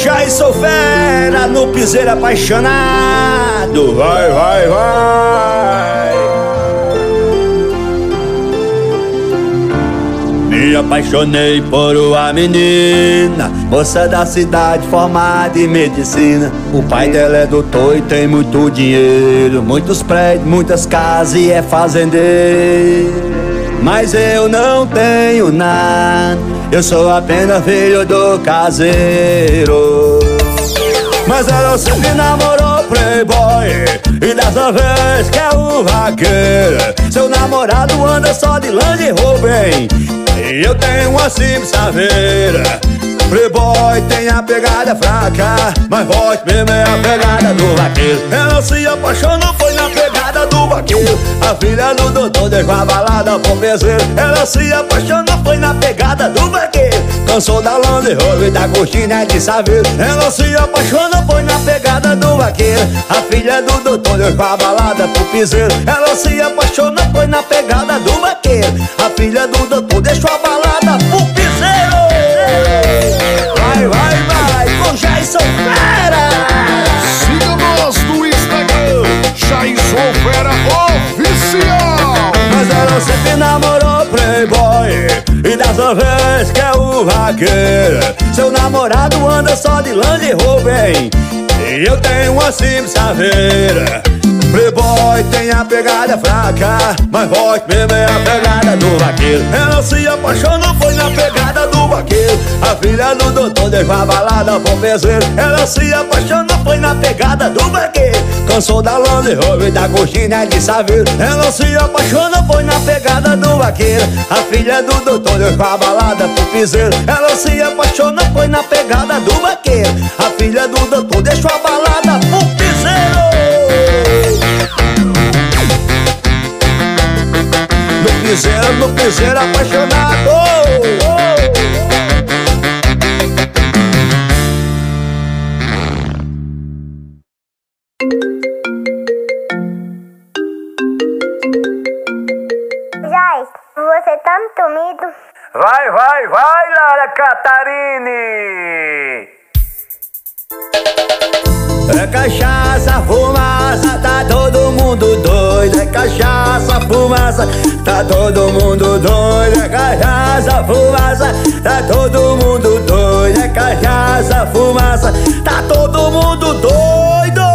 Jaisson, Fera, no piseiro apaixonado. Vai, vai, vai. Me apaixonei por uma menina, moça da cidade, formada em medicina. O pai dela é doutor e tem muito dinheiro, muitos prédios, muitas casas e é fazendeiro. Mas eu não tenho nada, eu sou apenas filho do caseiro. Mas ela sempre namorou playboy, e dessa vez quer o vaqueiro. Seu namorado anda só de Land Rover, e eu tenho uma simples saveira. Playboy tem a pegada fraca, mas forte mesmo é a pegada do vaqueiro. Ela se apaixonou, foi na pegada do vaqueiro. A filha do doutor deixou a balada pro peseiro. Ela se apaixonou, foi na pegada do vaqueiro. Cansou da Land Rover e da cortina de saveiro. Ela se apaixonou, foi na pegada do vaqueiro. A filha do doutor deixou a balada pro piseiro. Ela se apaixonou, foi na pegada do vaqueiro. A filha do doutor deixou a balada pro piseiro. Vai, vai, vai, com Jaisson Fera. Siga-nós no Instagram, Jaisson Fera Oficial. Mas ela sempre namorou playboy, e dessa vez quer o vaqueiro. Seu namorado anda só de Land Rover, e eu tenho uma simples saveira. Playboy tem a pegada fraca, mas forte mesmo é a pegada do vaqueiro. Ela se apaixonou, foi na pegada do vaqueiro. A filha do doutor deixou a balada pro peseiro. Ela se apaixonou, foi na pegada do vaqueiro. Cansou da Land Rover e da cortina de saveiro. Ela se apaixonou, foi na pegada do vaqueiro. A filha do doutor deixou a balada pro piseiro. Ela se apaixonou, foi na pegada do vaqueiro. A filha do doutor deixou a balada pro piseiro. No piseiro apaixonado. Jais, você tá sumido? Vai, vai, vai, Lara Catarine. É cachaça, fumaça, tá todo mundo doido. É cachaça, fumaça, tá todo mundo doido. É cachaça, fumaça, tá todo mundo doido. É cachaça, fumaça, tá todo mundo doido.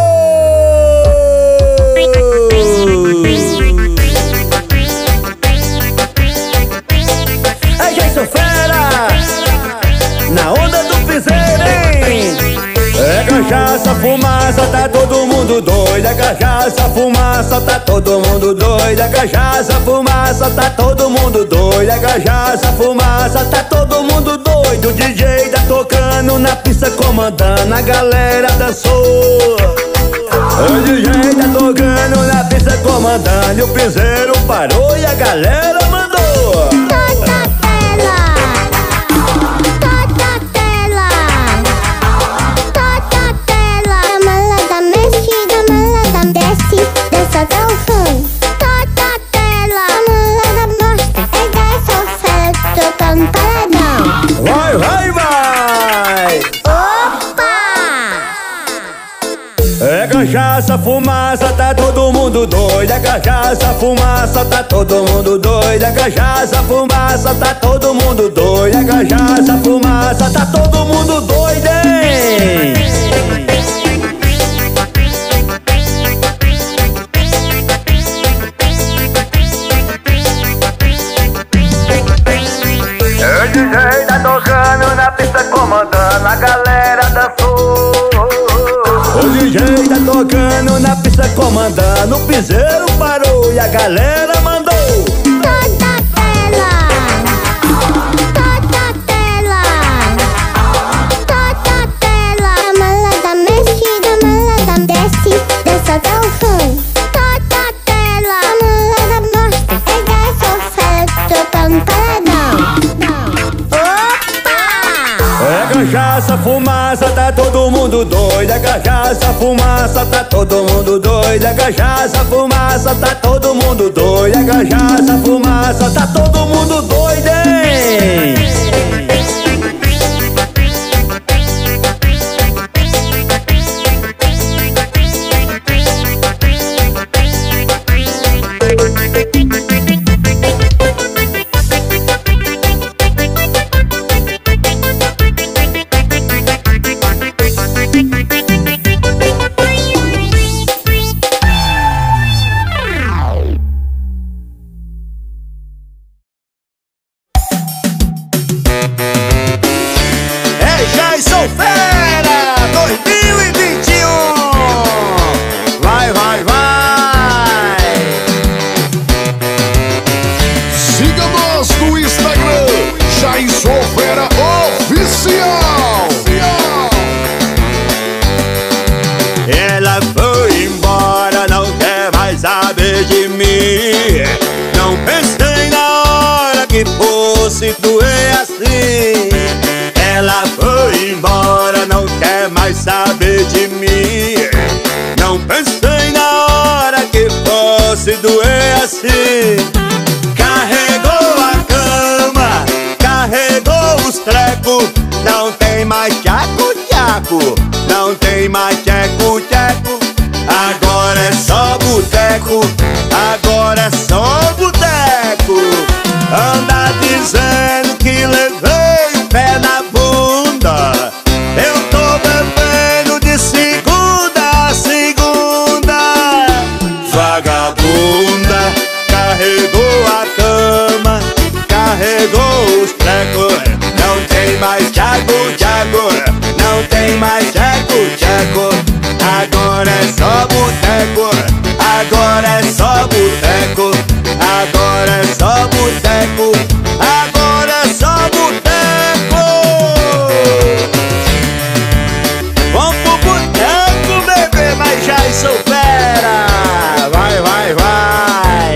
É Jaisson Fera, na onda do piseiro, hein? É cachaça, fumaça, tá todo mundo doido. É cachaça, fumaça, tá todo mundo doido. É cachaça, fumaça, tá todo mundo doido. É cachaça, fumaça, tá todo mundo doido. O DJ tá tocando na pista, comandando, a galera dançou. O DJ tá tocando na pista, comandando, e o piseiro parou e a galera mandou. Vai, vai, vai! Opa! É cachaça, fumaça, tá todo mundo doido. É cachaça, fumaça, tá todo mundo doido. É cachaça, fumaça, tá todo mundo doido. É cachaça, fumaça, tá todo mundo doido, hein? O DJ tá tocando na pista, comandando, a galera dançou. O DJ tá tocando na pista, comandando, o piseiro parou e a galera mandou. Toda tela, toda tela, toda tela. Malada mexida, malada desce, dança até o fim. Toda tela, malada mostra, é Jaisson Fera tocando paredão. É cachaça, fumaça, tá todo mundo doido. É cachaça, fumaça, tá todo mundo doido. É cachaça, fumaça, tá todo mundo doido. É cachaça, fumaça, tá todo mundo doido, hein? Fera Oficial. Ela foi embora, não quer mais saber de mim. Não pensei na hora que fosse doer assim. Ela foi embora, não quer mais saber de mim. Não pensei na hora que fosse doer assim. Carregou a cama, carregou os trecos. Não tem mais tchaco-tchaco, não tem mais tcheco-tcheco. Agora é só boteco, agora é só boteco. Anda dizendo que levei o pé na bunda. Eu tô bebendo de segunda a segunda. Vagabunda, carregou a cama, carregou os trecos. Não tem mais tchaco-tchaco, não tem mais tcheco-tcheco. Agora é só boteco, agora é só boteco. Agora é só boteco, agora é só boteco. Vamos pro boteco, bebê, mas Jaisson Fera. Vai, vai, vai.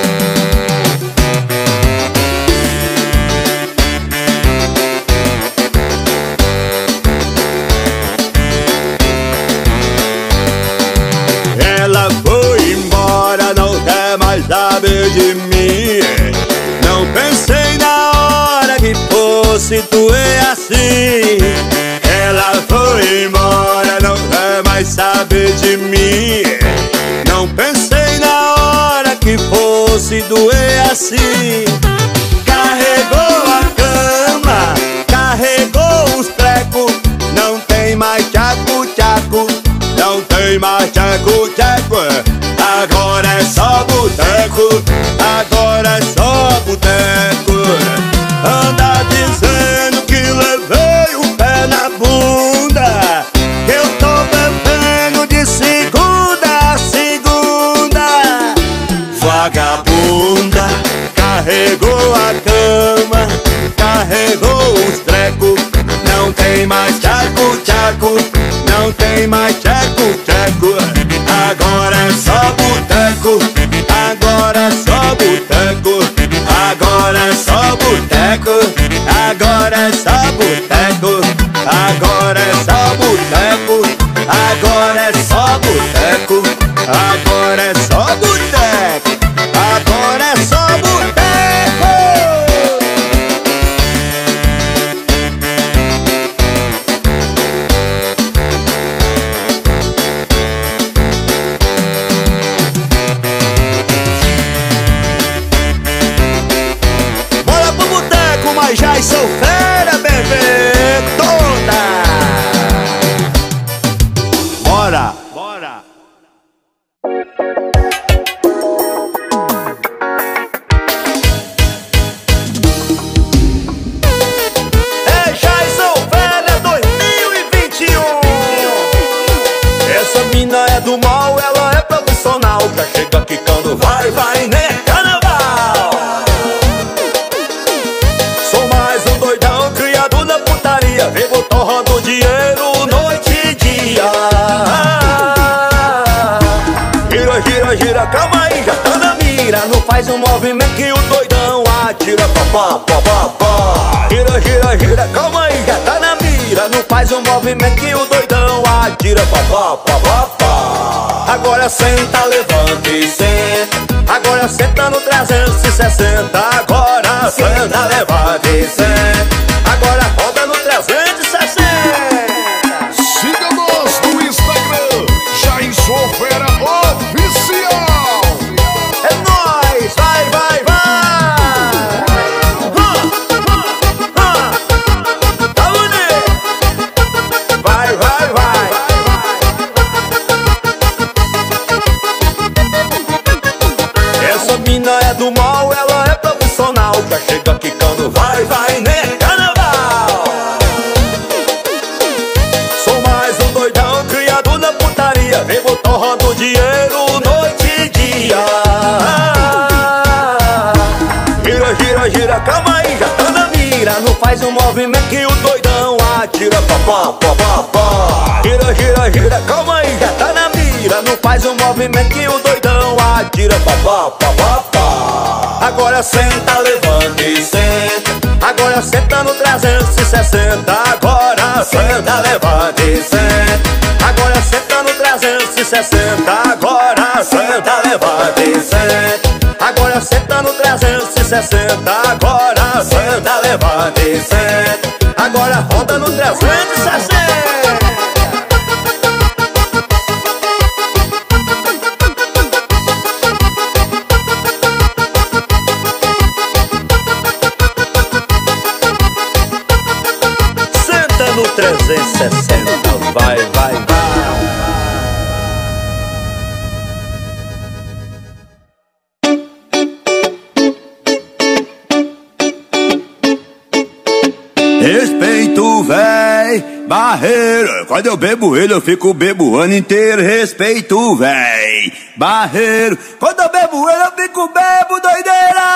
Ela foi embora, não quer mais saber de mim. Não pensei na hora que fosse doer assim. Ela foi embora, não quer mais saber de mim. Não pensei na hora que fosse doer assim. Carregou a cama, carregou os trecos. Não tem mais tchaco-tchaco, não tem mais tcheco-tcheco. Agora é só boteco, agora é só boteco. Anda dizendo que levei o pé na bunda. Eu tô bebendo de segunda a segunda. Vagabunda, carregou a cama, carregou os trecos. Não tem mais tchaco-tchaco, não tem mais tcheco-tcheco. Agora é só boteco, agora é só boteco. Agora é só boteco, agora é só boteco. Agora é só boteco, agora é só boteco. Agora é só boteco, agora é só boteco. Jaisson Fera, bebê, toda. Bora, bora. É Jaisson Fera 2021. Essa mina é do mal, ela é profissional. Já chega quicando, vai, vai, né? Vivo torrando dinheiro noite e dia. Gira, gira, gira, calma aí, já tá na mira. Não faz um movimento que o doidão atira. Pá, pá, pá, pá. Gira, gira, gira, calma aí, já tá na mira. Não faz um movimento que o doidão atira. Pá, pá, pá, pá, pá. Agora senta, levanta e senta. Agora senta no 360. Agora senta, levanta e senta. Agora roda no 360. Siga-nos no Instagram, Jaisson Fera Oficial. É nóis, vai, vai, vai. Tá bonito. Vai, vai, vai. Essa mina é do mal, ela é profissional. Já chega quicando, vai, vai, né? faz um movimento que o doidão atira. Pó, pó, pó, pó. Gira, gira, gira, calma aí, já tá na mira. Não faz um movimento que o doidão atira. Pó, pó, pó, pó, pó. Agora senta, levanta e senta. Agora senta no 360. Agora senta, levanta e senta. Agora senta no 360. Agora senta, levanta e senta. Agora senta no 360. Agora senta, levanta e senta. Agora roda no 360. Senta no 360. Vai, vai, vai. Respeito, véi, barreiro. Quando eu bebo ele, eu fico bebo o ano inteiro. Respeito, véi, barreiro. Quando eu bebo ele, eu fico bebo doideira.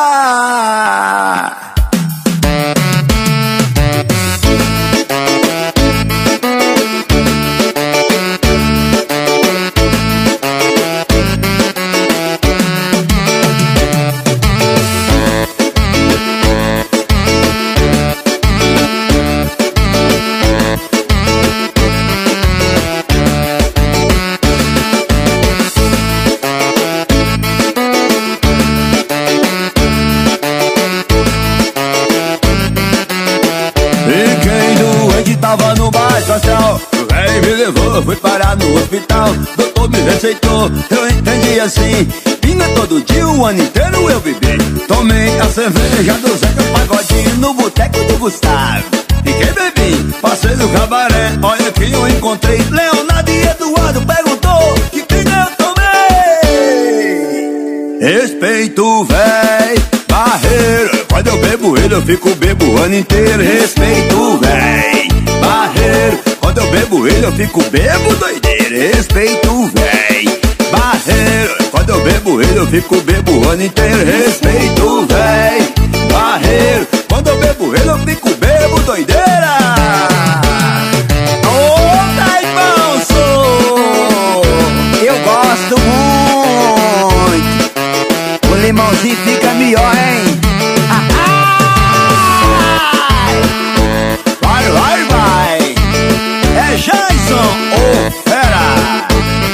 Tava no baixo astral, o velho me levou, fui parar no hospital. Doutor me receitou, eu entendi assim. Pinga todo dia, o ano inteiro eu bebi. Tomei a cerveja do Zeca Pagodinho no boteco do Gustavo. Fiquei bebinho, passei no cabaré. Olha que eu encontrei Leonardo e Eduardo. Perguntou que pinga eu tomei. Respeito, véi, barreiro. Quando eu bebo ele, eu fico bebo o ano inteiro. Respeito, véi, barreiro. Quando eu bebo ele, eu fico bebo doideira. Respeito, véi, barreiro. Quando eu bebo ele, eu fico bebo o ano inteiro. Respeito, véi, barreiro. Quando eu bebo ele, eu fico bebo doideira. Ô, Jaisson, eu gosto muito. O limãozinho fica melhor, hein? Vai, vai, vai. É Jaisson, o Fera.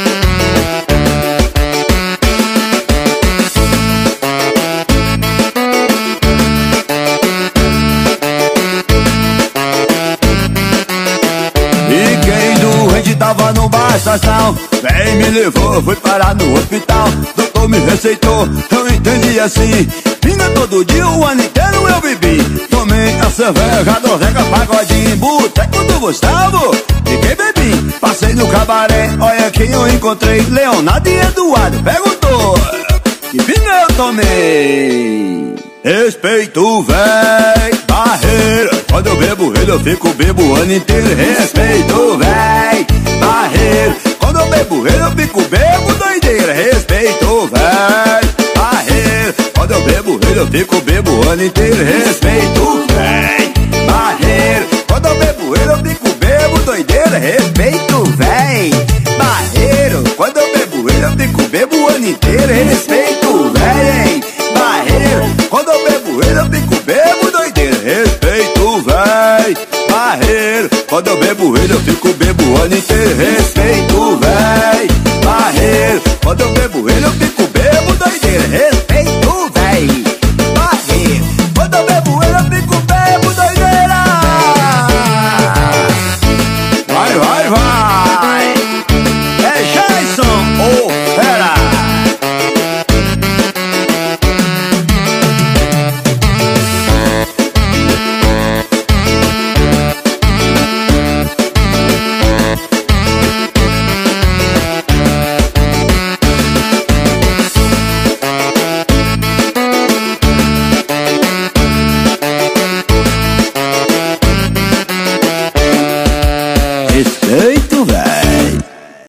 Fiquei doente, tava no baixo astral. Vem me levou, fui parar no hospital. Doutor me receitou, eu entendi assim. Pinga todo dia, o ano inteiro eu bebi. Tomei a cerveja do Zeca Pagodinho, boteco do Gustavo. Fiquei bebinho, passei no cabaré. Olha quem eu encontrei, Leonardo e Eduardo. Perguntou que pinga eu tomei. Respeito, véi, barreiro. Quando eu bebo ele, eu fico bebo o ano inteiro. Respeito, véi, barreiro. Quando eu bebo ele, eu fico bebo doideira. Respeito, véi, barreiro. Quando eu bebo ele, eu fico bebo o ano inteiro. Respeito, véi, barreiro. Quando eu bebo ele, eu fico bebo doideira. Respeito, véi, barreiro. Quando eu bebo ele, eu fico bebo o ano inteiro. Respeito, véi, barreiro. Quando eu bebo ele, eu fico bebo doideira. Respeito, véi, barreiro. Quando eu bebo ele, eu fico bebo o ano inteiro. Respeito, véi, barreiro. Quando eu bebo